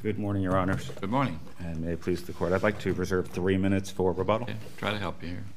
Good morning, Your Honors. Good morning. And may it please the Court, I'd like to reserve 3 minutes for rebuttal. Okay, try to help you here.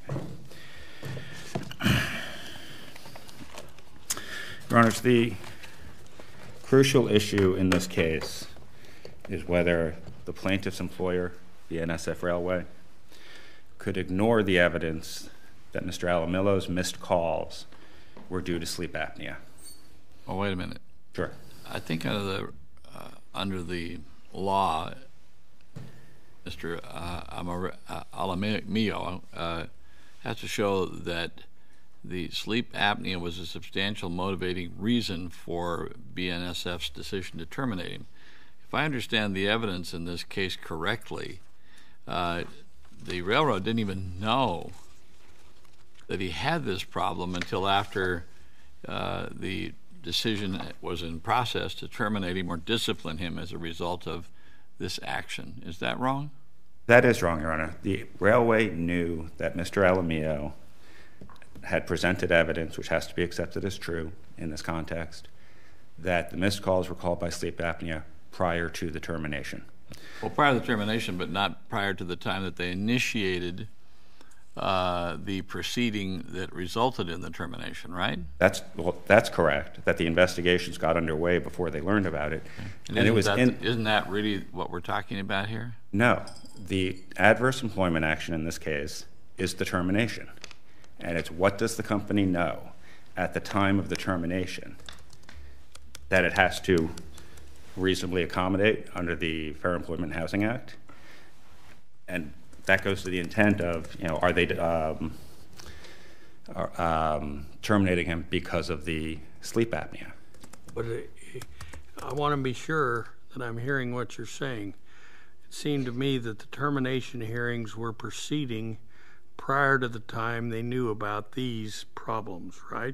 Your Honors, the crucial issue in this case is whether the plaintiff's employer, BNSF Railway, could ignore the evidence that Mr. Alamillo's missed calls were due to sleep apnea. Oh, wait a minute. Sure. I think under the law, Mr. Alamillo has to show that the sleep apnea was a substantial motivating reason for BNSF's decision to terminate him. If I understand the evidence in this case correctly, the railroad didn't even know that he had this problem until after the decision was in process to terminate him or discipline him as a result of this action. Is that wrong? That is wrong, Your Honor. The railway knew that Mr. Alamillo had presented evidence, which has to be accepted as true in this context, that the missed calls were called by sleep apnea prior to the termination. Well, prior to the termination, but not prior to the time that they initiated the proceeding that resulted in the termination, right? That's correct, that the investigations got underway before they learned about it. And isn't that really what we're talking about here? No. The adverse employment action in this case is the termination. And it's what does the company know at the time of the termination that it has to reasonably accommodate under the Fair Employment and Housing Act. And that goes to the intent of, are they terminating him because of the sleep apnea? But I want to be sure that I'm hearing what you're saying. It seemed to me that the termination hearings were proceeding prior to the time they knew about these problems, right?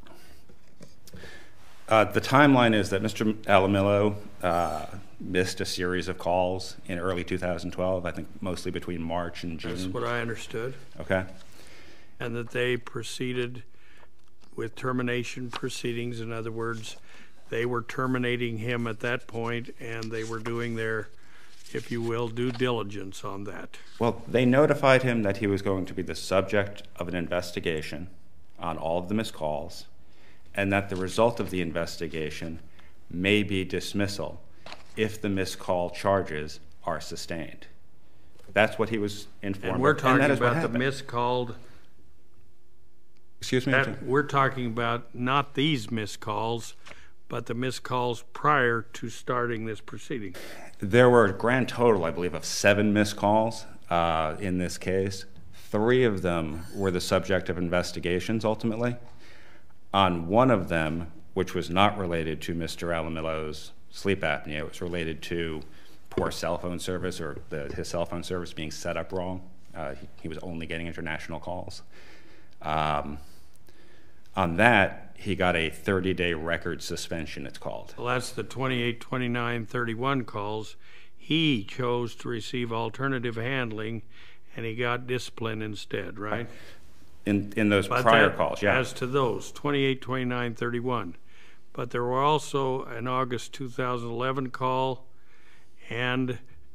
The timeline is that Mr. Alamillo missed a series of calls in early 2012, I think mostly between March and June. That's what I understood. Okay. And that they proceeded with termination proceedings. In other words, they were terminating him at that point, and they were doing their, if you will, due diligence on that. Well, they notified him that he was going to be the subject of an investigation on all of the missed calls, and that the result of the investigation may be dismissal if the missed call charges are sustained. That's what he was informed. And we're talking about the miscalled. Excuse me? We're talking about not these missed calls, but the missed calls prior to starting this proceeding. There were a grand total, I believe, of 7 missed calls in this case. 3 of them were the subject of investigations ultimately. On one of them, which was not related to Mr. Alamillo's sleep apnea, it was related to poor cell phone service or his cell phone service being set up wrong. He was only getting international calls. On that, he got a 30-day record suspension, it's called. Well, that's the 28, 29, 31 calls. He chose to receive alternative handling, and he got discipline instead, right? In those prior calls, yeah. As to those, 28, 29, 31. But there were also an August 2011 call and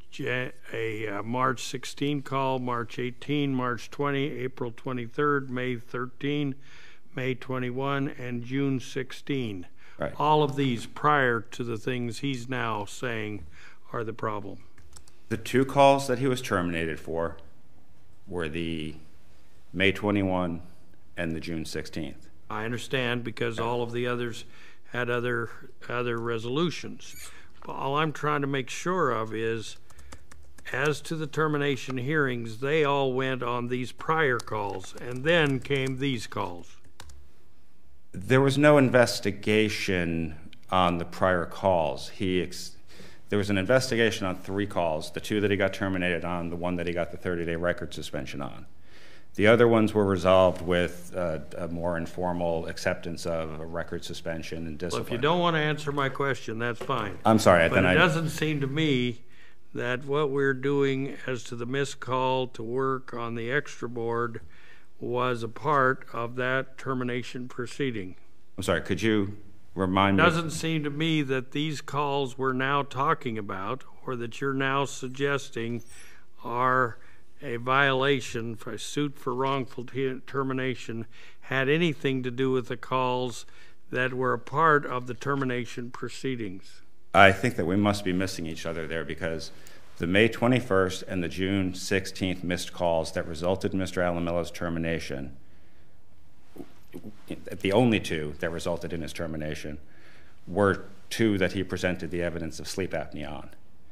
a March 16 call, March 18, March 20, April 23rd, May 13, May 21, and June 16. Right. All of these prior to the things he's now saying are the problem. The 2 calls that he was terminated for were the May 21 and the June 16th. I understand, because all of the others had other resolutions. But all I'm trying to make sure of is, as to the termination hearings, they all went on these prior calls, and then came these calls. There was no investigation on the prior calls. There was an investigation on 3 calls, the 2 that he got terminated on, the 1 that he got the 30-day record suspension on. The other ones were resolved with a more informal acceptance of a record suspension and discipline. Well, if you don't want to answer my question, that's fine. I'm sorry. But it doesn't seem to me that what we're doing as to the missed call to work on the extra board was a part of that termination proceeding. I'm sorry, could you remind me? It doesn't seem to me that these calls we're now talking about, or that you're now suggesting are a violation for a suit for wrongful termination had anything to do with the calls that were a part of the termination proceedings? I think that we must be missing each other there, because the May 21st and the June 16th missed calls that resulted in Mr. Alamillo's termination, the only two that resulted in his termination, were two that he presented the evidence of sleep apnea on.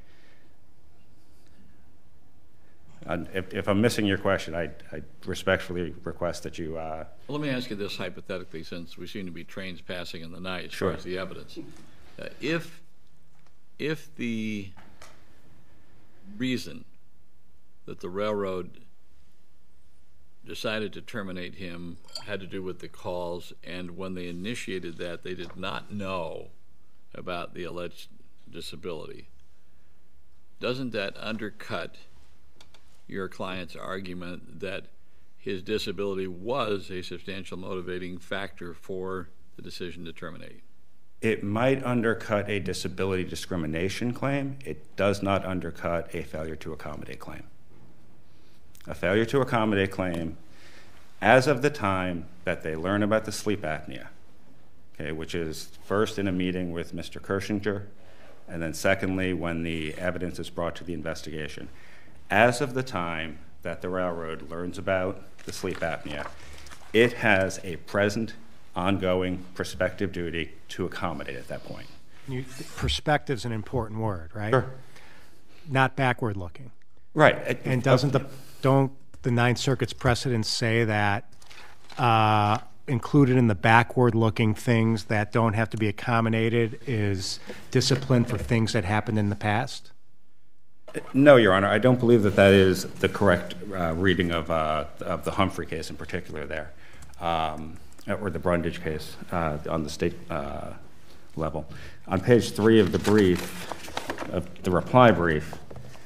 If I'm missing your question, I respectfully request that you... Well, let me ask you this hypothetically, since we seem to be trains passing in the night as far as the evidence. If the reason that the railroad decided to terminate him had to do with the calls, and when they initiated that, they did not know about the alleged disability, doesn't that undercut your client's argument that his disability was a substantial motivating factor for the decision to terminate? It might undercut a disability discrimination claim. It does not undercut a failure to accommodate claim. A failure to accommodate claim, as of the time that they learn about the sleep apnea, okay, which is first in a meeting with Mr. Kirschinger, and then secondly when the evidence is brought to the investigation. As of the time that the railroad learns about the sleep apnea, it has a present, ongoing, prospective duty to accommodate at that point. Perspective's an important word, right? Sure. Not backward looking. Right. And don't the Ninth Circuit's precedents say that included in the backward looking things that don't have to be accommodated is discipline for things that happened in the past? No, Your Honor. I don't believe that that is the correct reading of the Humphrey case in particular there, or the Brundage case on the state level. On page 3 of the brief, of the reply brief,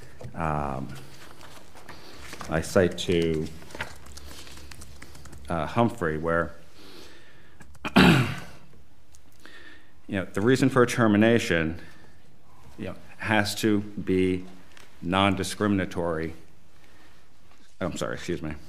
I cite to Humphrey where the reason for a termination has to be non-discriminatory. I'm sorry, excuse me.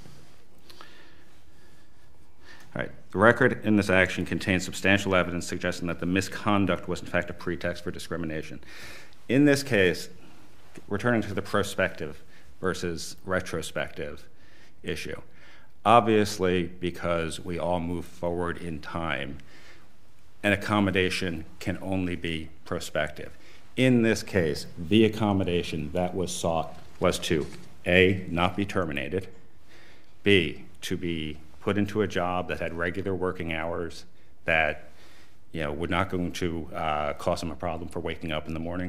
All right. The record in this action contains substantial evidence suggesting that the misconduct was in fact a pretext for discrimination. In this case, returning to the prospective versus retrospective issue, obviously because we all move forward in time, an accommodation can only be prospective. In this case, the accommodation that was sought was to A, not be terminated, B, to be put into a job that had regular working hours that would not going to cause him a problem for waking up in the morning.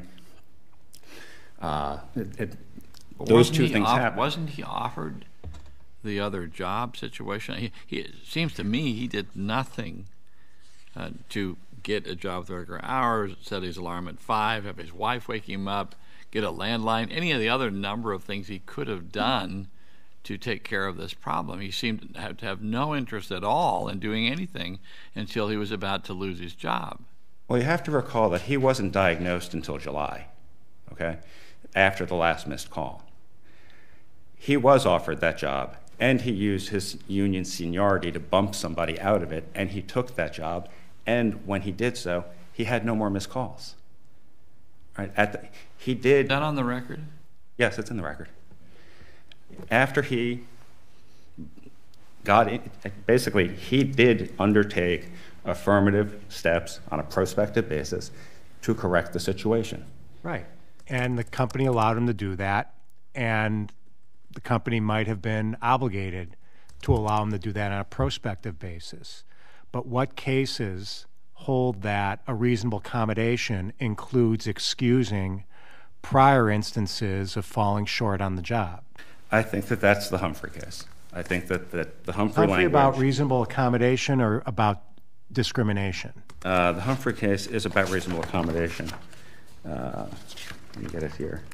Those two things happen. Wasn't he offered the other job situation? It seems to me he did nothing to get a job with regular hours, set his alarm at 5, have his wife wake him up, get a landline, any of the other number of things he could have done to take care of this problem. He seemed to have no interest at all in doing anything until he was about to lose his job. Well, you have to recall that he wasn't diagnosed until July, okay, after the last missed call. He was offered that job, and he used his union seniority to bump somebody out of it, and he took that job, and when he did so, he had no more missed calls. Right? He did... Is that on the record? Yes, it's in the record. After he got in, basically, he did undertake affirmative steps on a prospective basis to correct the situation. Right. And the company allowed him to do that, and the company might have been obligated to allow him to do that on a prospective basis. But what cases hold that a reasonable accommodation includes excusing prior instances of falling short on the job? I think that that's the Humphrey case. I think that the Humphrey language... about reasonable accommodation or about discrimination? The Humphrey case is about reasonable accommodation. Let me get it here.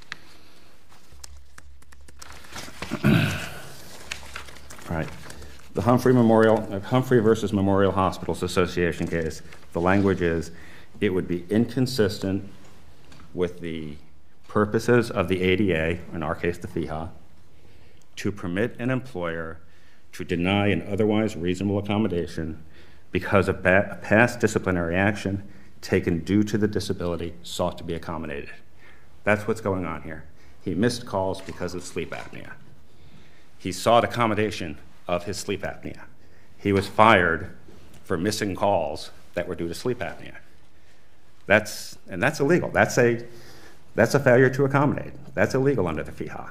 Right. The Humphrey versus Memorial Hospitals Association case, the language is, it would be inconsistent with the purposes of the ADA, in our case the FEHA, to permit an employer to deny an otherwise reasonable accommodation because of past disciplinary action taken due to the disability sought to be accommodated. That's what's going on here. He missed calls because of sleep apnea. He sought accommodation of his sleep apnea. He was fired for missing calls that were due to sleep apnea. That's illegal. That's a failure to accommodate. That's illegal under the FEHA.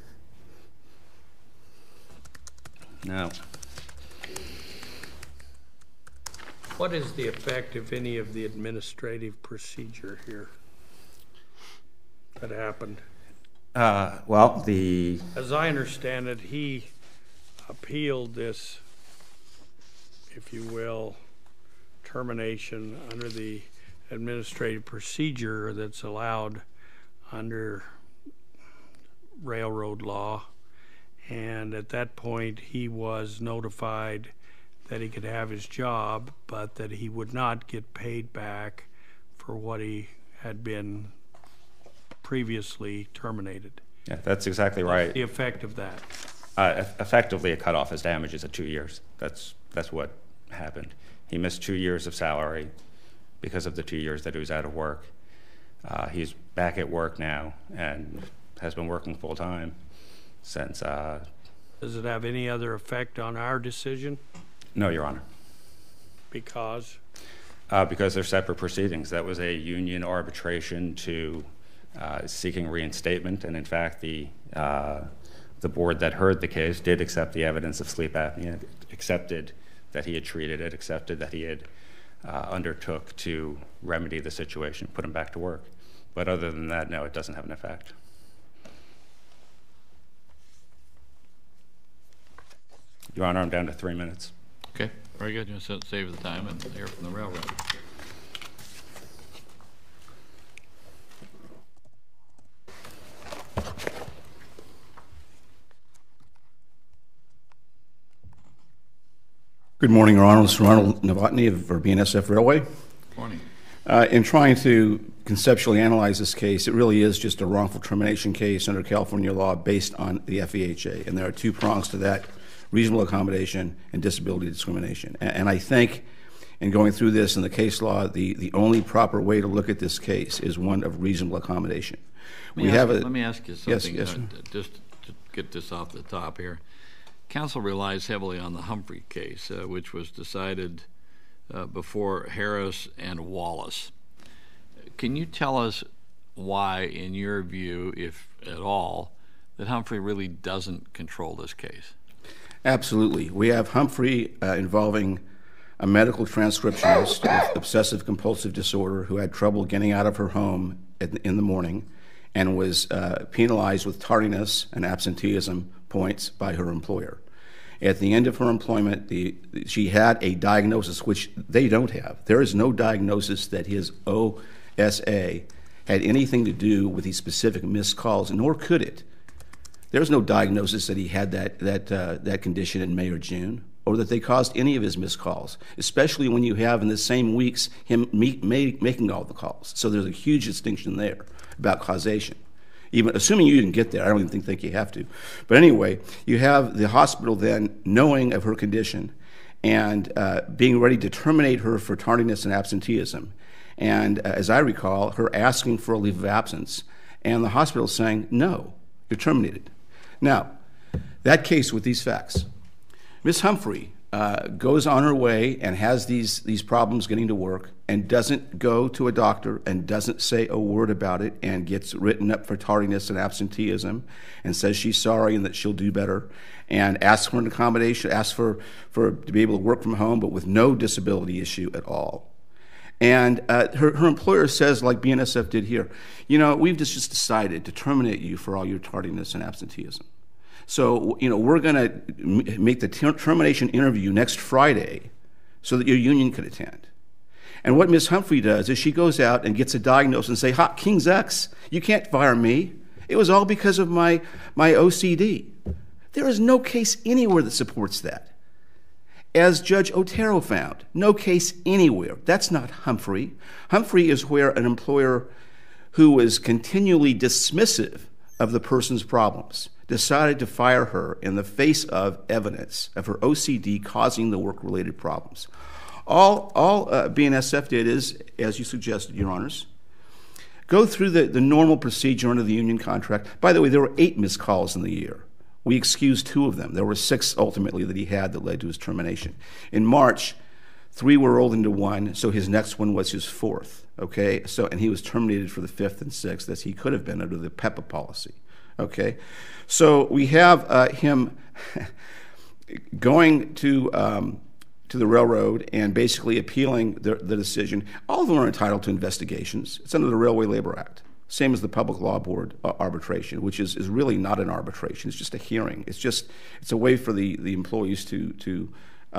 Now, what is the effect, if any, of the administrative procedure here that happened? Well, as I understand it, he appealed this, if you will, termination under the administrative procedure that's allowed under railroad law. And at that point, he was notified that he could have his job, but that he would not get paid back for what he had been previously terminated. Yeah, that's exactly right. What's the effect of that? Effectively, it cut off his damages at 2 years. That's what happened. He missed 2 years of salary because of the 2 years that he was out of work. He's back at work now and has been working full time since. Does it have any other effect on our decision? No, Your Honor. Because? Because they're separate proceedings. That was a union arbitration to seeking reinstatement, and in fact, the board that heard the case did accept the evidence of sleep apnea, accepted that he had treated it, accepted that he had undertook to remedy the situation, put him back to work. But other than that, no, it doesn't have an effect. Your Honor, I'm down to 3 minutes. Okay, very good. You want to save the time and hear from the railroad. Good morning, Your Honor. This is Ronald Novotny for BNSF Railway. Morning. In trying to conceptually analyze this case, it really is just a wrongful termination case under California law based on the FEHA. And there are two prongs to that: reasonable accommodation and disability discrimination. And I think in going through this in the case law, the only proper way to look at this case is one of reasonable accommodation. Let me ask you something, yes. Just to get this off the top here. Counsel relies heavily on the Humphrey case, which was decided before Harris and Wallace. Can you tell us why, in your view, if at all, that Humphrey really doesn't control this case? Absolutely. We have Humphrey involving a medical transcriptionist with obsessive compulsive disorder who had trouble getting out of her home in the morning and was penalized with tardiness and absenteeism points by her employer. At the end of her employment, she had a diagnosis, which they don't have. There is no diagnosis that his OSA had anything to do with these specific missed calls, nor could it. There's no diagnosis that he had that condition in May or June, or that they caused any of his missed calls, especially when you have in the same weeks him making all the calls. So there's a huge distinction there about causation. Even assuming you didn't get there, I don't even think you have to. But anyway, you have the hospital then knowing of her condition and being ready to terminate her for tardiness and absenteeism. And as I recall, her asking for a leave of absence, and the hospital saying, no, you're terminated. Now, that case with these facts, Ms. Humphrey goes on her way and has these problems getting to work and doesn't go to a doctor and doesn't say a word about it and gets written up for tardiness and absenteeism and says she's sorry and that she'll do better and asks for an accommodation, asks for to be able to work from home but with no disability issue at all. And her employer says, like BNSF did here, we've just decided to terminate you for all your tardiness and absenteeism. So, we're going to make the termination interview next Friday so that your union can attend. And what Ms. Humphrey does is she goes out and gets a diagnosis and say, "Ha, King's X, you can't fire me. It was all because of my OCD." There is no case anywhere that supports that. as Judge Otero found, no case anywhere. That's not Humphrey. Humphrey is where an employer who was continually dismissive of the person's problems decided to fire her in the face of evidence of her OCD causing the work-related problems. All BNSF did is, as you suggested, Your Honors, go through the normal procedure under the union contract. By the way, there were 8 missed calls in the year. We excused 2 of them. There were 6 ultimately that he had that led to his termination. In March, 3 were rolled into 1, so his next one was his 4th. Okay, and he was terminated for the 5th and 6th, as he could have been under the PEPA policy. Okay, so we have him going to the railroad and basically appealing the decision. All of them are entitled to investigations. It's under the Railway Labor Act, same as the Public Law Board arbitration, which is really not an arbitration. It's just a hearing. It's a way for the employees to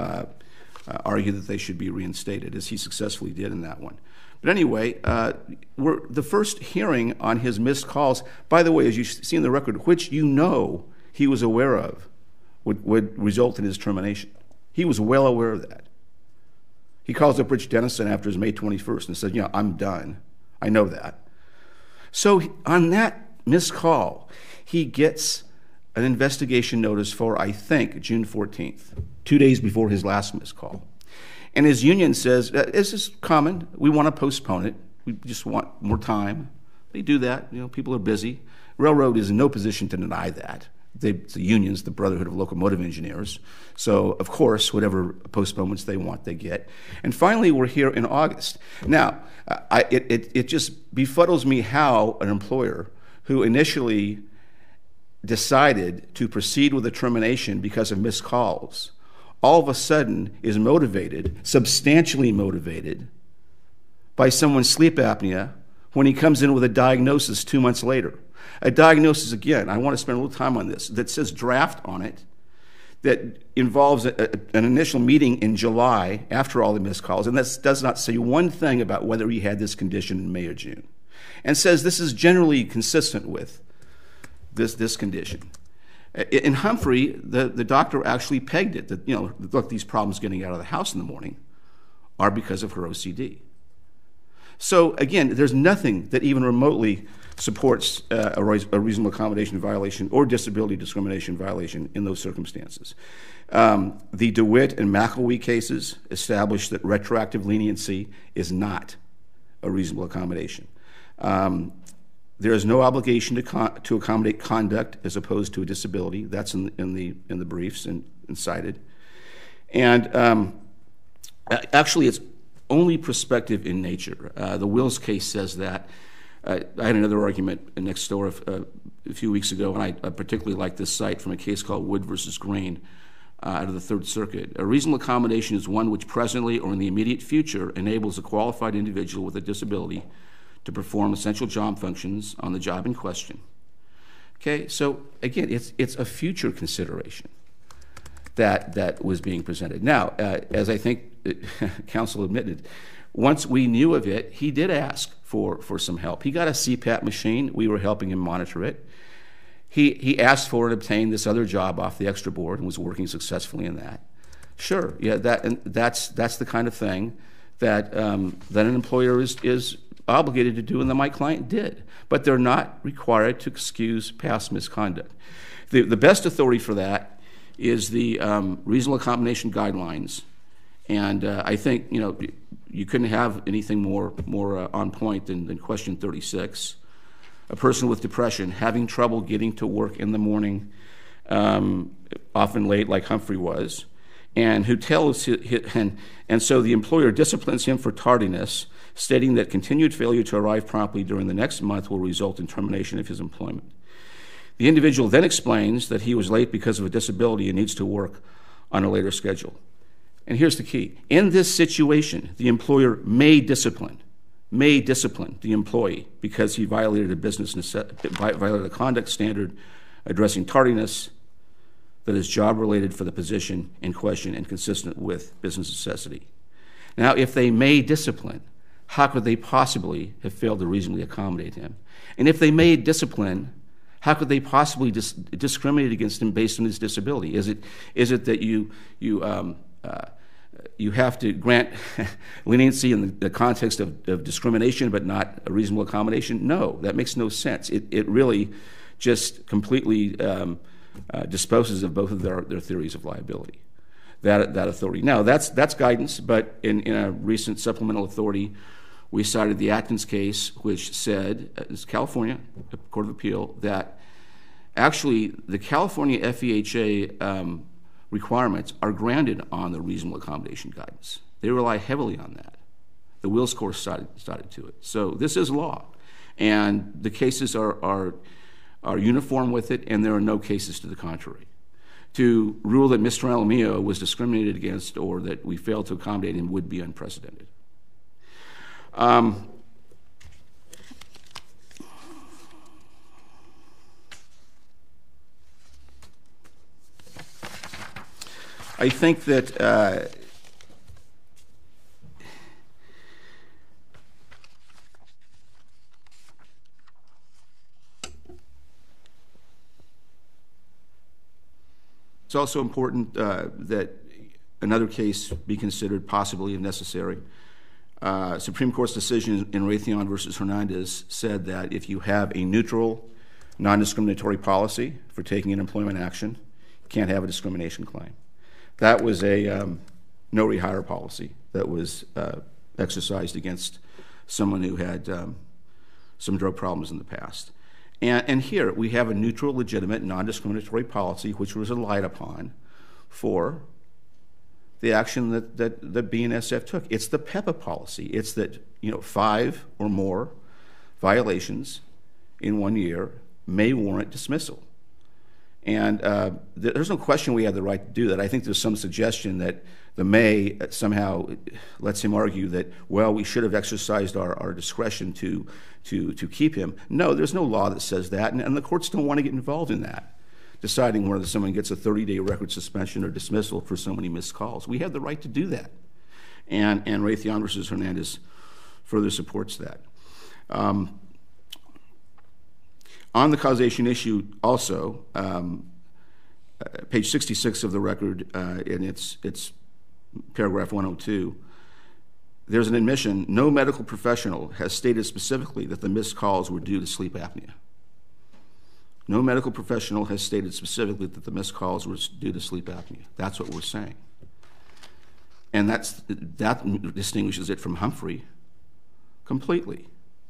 argue that they should be reinstated, as he successfully did in that one. But anyway, the first hearing on his missed calls, by the way, as you see in the record, which you know he was aware of, would result in his termination. He was well aware of that. He calls up Rich Dennison after his May 21st and says, I'm done. I know that. So on that missed call, he gets an investigation notice for, I think, June 14th, 2 days before his last missed call. And his union says, this is common. We want to postpone it. We just want more time. They do that. People are busy. Railroad is in no position to deny that. The unions, the Brotherhood of Locomotive Engineers. So, of course, whatever postponements they want, they get. And finally, we're here in August. Now, it just befuddles me how an employer who initially decided to proceed with a termination because of missed calls all of a sudden is motivated, substantially motivated, by someone's sleep apnea when he comes in with a diagnosis 2 months later. A diagnosis, again, I want to spend a little time on this, that says draft on it, that involves an initial meeting in July after all the missed calls, and that does not say one thing about whether he had this condition in May or June, and says this is generally consistent with this condition. In Humphrey, the doctor actually pegged it that, look, these problems getting out of the house in the morning are because of her OCD. So again, there's nothing that even remotely supports a reasonable accommodation violation or disability discrimination violation in those circumstances. The DeWitt and McElwee cases establish that retroactive leniency is not a reasonable accommodation. There is no obligation to accommodate conduct as opposed to a disability. That's in the briefs and cited. And actually, it's only prospective in nature. The Wills case says that. I had another argument next door a few weeks ago, and I particularly like this cite from a case called Wood versus Green out of the Third Circuit. A reasonable accommodation is one which presently or in the immediate future enables a qualified individual with a disability to perform essential job functions on the job in question. Okay, so again, it's a future consideration that was being presented. Now, as I think counsel admitted, once we knew of it, he did ask for some help. He got a CPAP machine. We were helping him monitor it. He asked for and obtained this other job off the extra board and was working successfully in that. Sure, yeah, that's the kind of thing that an employer is obligated to do, and that my client did. But they're not required to excuse past misconduct. The best authority for that is the reasonable accommodation guidelines. And I think you couldn't have anything more on point than question 36. A person with depression having trouble getting to work in the morning, often late, like Humphrey was, and who tells and so the employer disciplines him for tardiness, stating that continued failure to arrive promptly during the next month will result in termination of his employment. The individual then explains that he was late because of a disability and needs to work on a later schedule. And here's the key. In this situation, the employer may discipline the employee because he violated violated a conduct standard addressing tardiness that is job-related for the position in question and consistent with business necessity. Now, if they may discipline, how could they possibly have failed to reasonably accommodate him? And if they may discipline, how could they possibly discriminate against him based on his disability? Is it that you you have to grant leniency in the context of discrimination but not a reasonable accommodation. No, that makes no sense. It really just completely disposes of both of their theories of liability, that authority. Now, that's guidance, but in a recent supplemental authority, we cited the Atkins case, which said, it's California Court of Appeal, that actually the California FEHA requirements are grounded on the reasonable accommodation guidance. They rely heavily on that. The Wills Court cited to it. So this is law, and the cases are uniform with it, and there are no cases to the contrary. To rule that Mr. Alamillo was discriminated against or that we failed to accommodate him would be unprecedented. I think that it's also important that another case be considered, possibly if necessary. Supreme Court's decision in Raytheon versus Hernandez said that if you have a neutral, non-discriminatory policy for taking an employment action, you can't have a discrimination claim. That was a no rehire policy that was exercised against someone who had some drug problems in the past. And here we have a neutral, legitimate, non-discriminatory policy which was relied upon for the action that BNSF took. It's the PEPA policy. It's that 5 or more violations in 1 year may warrant dismissal. And there's no question we have the right to do that. I think there's some suggestion that the may somehow lets him argue that, well, we should have exercised our discretion to keep him. No, there's no law that says that, and the courts don't want to get involved in that, deciding whether someone gets a 30-day record suspension or dismissal for so many missed calls. We have the right to do that. And Raytheon versus Hernandez further supports that. On the causation issue also, page 66 of the record, in its paragraph 102, there's an admission, no medical professional has stated specifically that the missed calls were due to sleep apnea. No medical professional has stated specifically that the missed calls were due to sleep apnea. That's what we're saying. And that distinguishes it from Humphrey completely.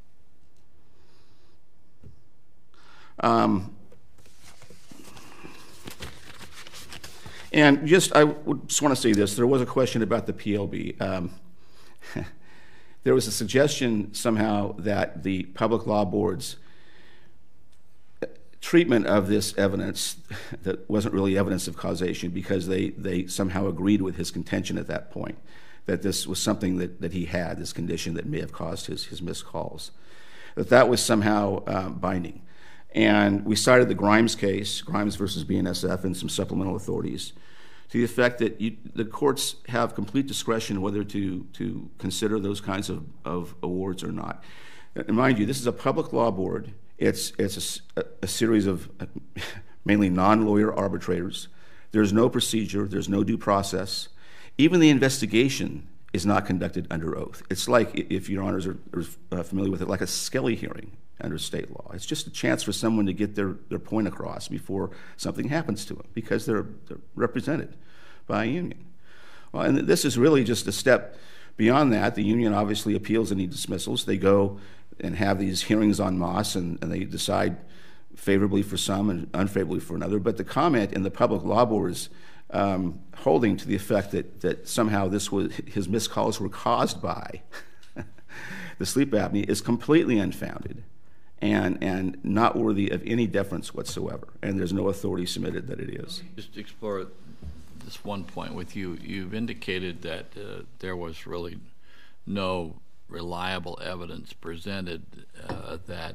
And I just want to say this. There was a question about the PLB. There was a suggestion somehow that the Public Law Board's treatment of this evidence that wasn't really evidence of causation because they somehow agreed with his contention at that point, that this was something that he had, this condition that may have caused his missed calls, that was somehow binding. And we cited the Grimes case, Grimes versus BNSF, and some supplemental authorities to the effect that the courts have complete discretion whether to consider those kinds of awards or not. And mind you, this is a public law board. It's a series of mainly non-lawyer arbitrators. There's no procedure. There's no due process. Even the investigation is not conducted under oath. It's like, if your honors are familiar with it, like a Skelly hearing under state law. It's just a chance for someone to get their point across before something happens to them because they're represented by a union. Well, and this is really just a step beyond that. The union obviously appeals any dismissals. They go and have these hearings en masse, and they decide favorably for some and unfavorably for another. But the comment in the Public Law Board's holding to the effect that somehow his missed calls were caused by the sleep apnea is completely unfounded and not worthy of any deference whatsoever. And there's no authority submitted that it is. Just to explore this one point with you, you've indicated that there was really no reliable evidence presented that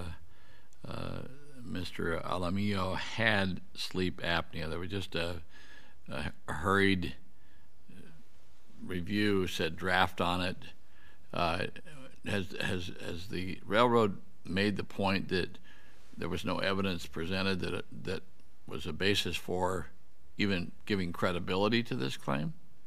Mr. Alamillo had sleep apnea. There was just a hurried review, said draft on it. Has the railroad made the point that there was no evidence presented that was a basis for even giving credibility to this claim?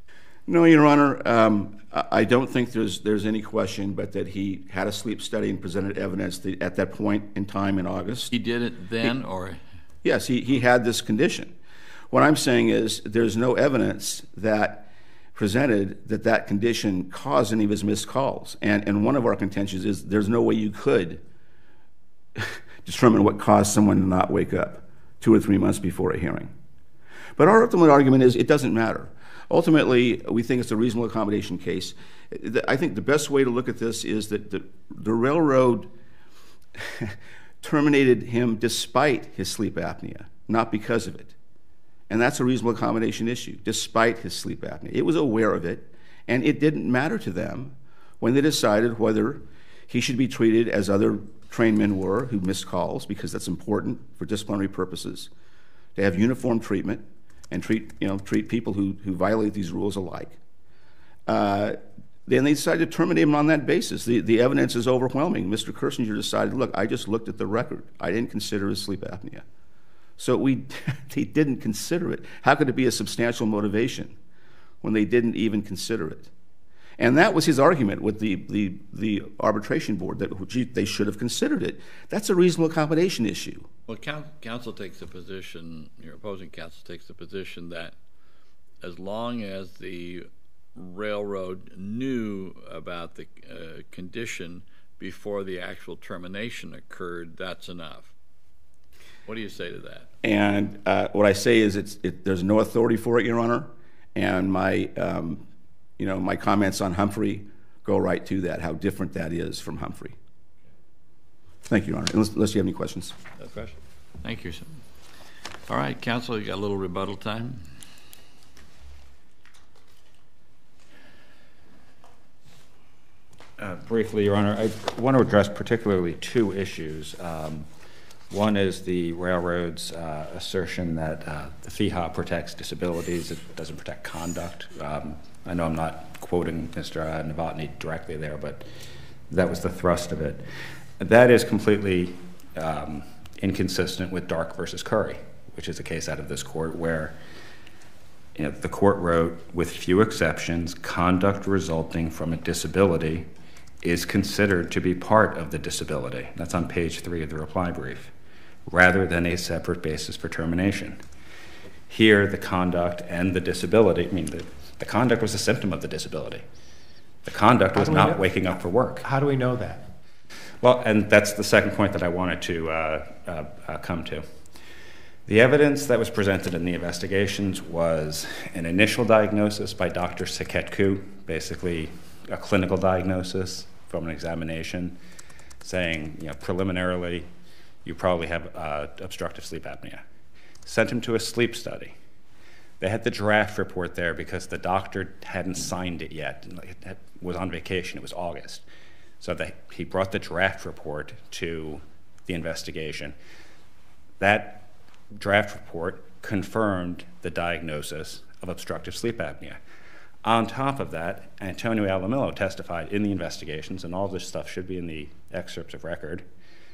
No, Your Honor. I don't think there's any question but that he had a sleep study and presented evidence at that point in time in August. He did it then, or? Yes, he had this condition. What I'm saying is there's no evidence that presented that condition caused any of his missed calls. And one of our contentions is there's no way you could determine what caused someone to not wake up 2 or 3 months before a hearing. But our ultimate argument is it doesn't matter. Ultimately, we think it's a reasonable accommodation case. I think the best way to look at this is that the railroad terminated him despite his sleep apnea, not because of it. And that's a reasonable accommodation issue, despite his sleep apnea. It was aware of it, and it didn't matter to them when they decided whether he should be treated as other trained men were who missed calls, because that's important for disciplinary purposes, to have uniform treatment and treat people who violate these rules alike. Then they decided to terminate him on that basis. The evidence is overwhelming. Mr. Kirsinger decided, look, I just looked at the record. I didn't consider his sleep apnea. So they didn't consider it. How could it be a substantial motivation when they didn't even consider it? And that was his argument with the arbitration board, that they should have considered it. That's a reasonable accommodation issue. Well, counsel takes the position, your opposing counsel takes the position that as long as the railroad knew about the condition before the actual termination occurred, that's enough. What do you say to that? And what I say is there's no authority for it, Your Honor, and my comments on Humphrey go right to that, how different that is from Humphrey. Thank you, Your Honor, unless you have any questions. No question. Thank you, sir. All right, counsel, you got a little rebuttal time. Briefly, Your Honor, I want to address particularly 2 issues. One is the railroad's assertion that the FEHA protects disabilities. It doesn't protect conduct. I know I'm not quoting Mr. Novotny directly there, but that was the thrust of it. That is completely inconsistent with Dark versus Curry, which is a case out of this court where the court wrote, with few exceptions, conduct resulting from a disability is considered to be part of the disability. That's on page 3 of the reply brief, rather than a separate basis for termination. Here, the conduct and the disability, the conduct was a symptom of the disability. The conduct was not waking up for work. How do we know that? Well, and that's the second point that I wanted to come to. The evidence that was presented in the investigations was an initial diagnosis by Dr. Saketku, basically a clinical diagnosis from an examination, saying, preliminarily, you probably have obstructive sleep apnea. Sent him to a sleep study. They had the draft report there because the doctor hadn't signed it yet. It was on vacation. It was August. So he brought the draft report to the investigation. That draft report confirmed the diagnosis of obstructive sleep apnea. On top of that, Antonio Alamillo testified in the investigations, and all this stuff should be in the excerpts of record,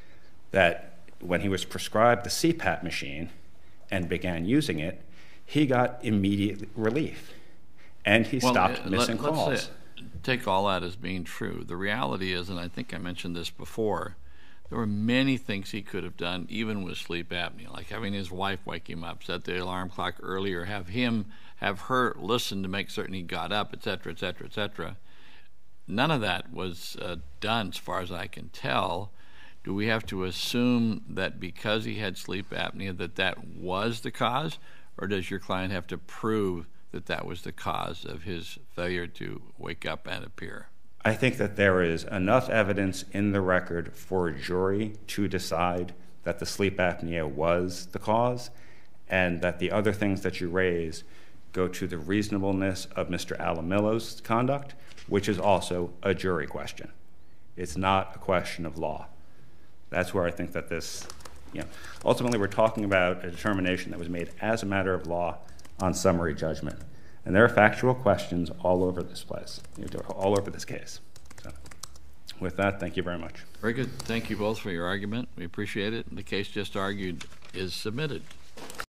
that when he was prescribed the CPAP machine and began using it, he got immediate relief, and he stopped missing calls. Let's take all that as being true. The reality is, and I think I mentioned this before, there were many things he could have done, even with sleep apnea, like having his wife wake him up, set the alarm clock earlier, have her listen to make certain he got up, et cetera, et cetera, et cetera. None of that was done, as far as I can tell. Do we have to assume that because he had sleep apnea that was the cause, or does your client have to prove that was the cause of his failure to wake up and appear? I think that there is enough evidence in the record for a jury to decide that the sleep apnea was the cause, and that the other things that you raise go to the reasonableness of Mr. Alamillo's conduct, which is also a jury question. It's not a question of law. That's where I think that this, ultimately we're talking about a determination that was made as a matter of law on summary judgment. And there are factual questions all over this place, all over this case. So, with that, thank you very much. Very good. Thank you both for your argument. We appreciate it. The case just argued is submitted.